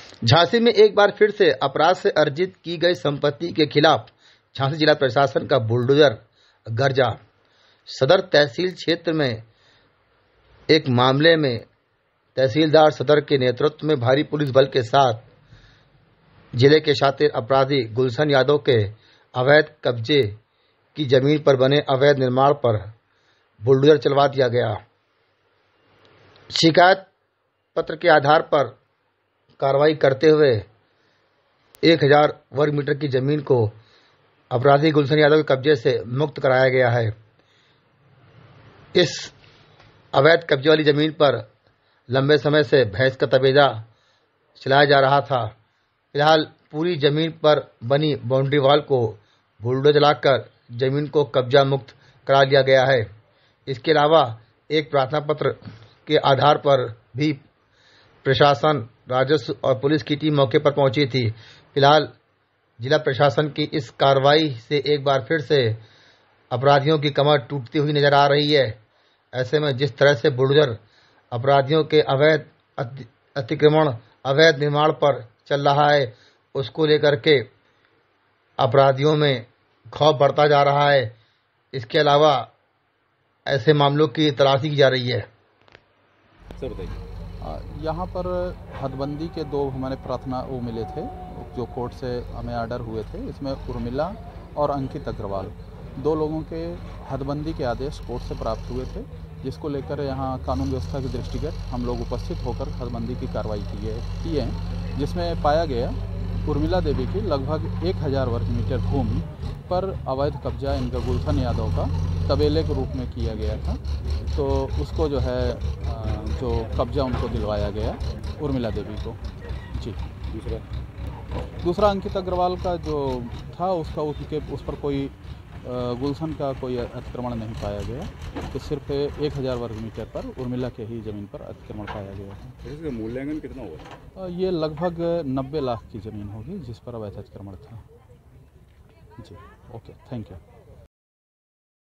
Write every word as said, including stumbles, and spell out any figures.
झांसी में एक बार फिर से अपराध से अर्जित की गई संपत्ति के खिलाफ झांसी जिला प्रशासन का बुलडोजर गरजा। सदर तहसील क्षेत्र में एक मामले में तहसीलदार सदर के नेतृत्व में भारी पुलिस बल के साथ जिले के शातिर अपराधी गुलशन यादव के अवैध कब्जे की जमीन पर बने अवैध निर्माण पर बुलडोजर चलवा दिया गया। शिकायत पत्र के आधार पर कार्रवाई करते हुए एक हजार वर्ग मीटर की जमीन को अपराधी गुलशन यादव के कब्जे से मुक्त कराया गया है। इस अवैध कब्जे वाली जमीन पर लंबे समय से भैंस का तबेजा चलाया जा रहा था। फिलहाल पूरी जमीन पर बनी बाउंड्री वॉल को बुलडोजर चलाकर जमीन को कब्जा मुक्त करा लिया गया है। इसके अलावा एक प्रार्थना पत्र के आधार पर भी प्रशासन, राजस्व और पुलिस की टीम मौके पर पहुंची थी। फिलहाल जिला प्रशासन की इस कार्रवाई से एक बार फिर से अपराधियों की कमर टूटती हुई नजर आ रही है। ऐसे में जिस तरह से बुलडोजर अपराधियों के अवैध अतिक्रमण, अवैध निर्माण पर चल रहा है, उसको लेकर के अपराधियों में खौफ बढ़ता जा रहा है। इसके अलावा ऐसे मामलों की तलाशी की जा रही है। सर बताइए। यहाँ पर हदबंदी के दो हमारे प्रार्थना वो मिले थे जो कोर्ट से हमें ऑर्डर हुए थे। इसमें उर्मिला और अंकित अग्रवाल दो लोगों के हदबंदी के आदेश कोर्ट से प्राप्त हुए थे, जिसको लेकर यहाँ कानून व्यवस्था के दृष्टिगत हम लोग उपस्थित होकर हदबंदी की कार्रवाई की है की है जिसमें पाया गया उर्मिला देवी की लगभग एक हज़ार वर्ग मीटर भूमि पर अवैध कब्जा इनका गुलशन यादव का तबेले के रूप में किया गया था। तो उसको जो है जो कब्जा उनको दिलवाया गया उर्मिला देवी को। जी। दूसरा दूसरा अंकित अग्रवाल का जो था उसका उसके उस पर कोई गुलशन का कोई अतिक्रमण नहीं पाया गया। तो सिर्फ एक हज़ार वर्ग मीटर पर उर्मिला के ही ज़मीन पर अतिक्रमण पाया गया था। इसका मूल्यांकन कितना हुआ? ये लगभग नब्बे लाख की ज़मीन होगी जिस पर अवैध अतिक्रमण था। जी, ओके, थैंक यू।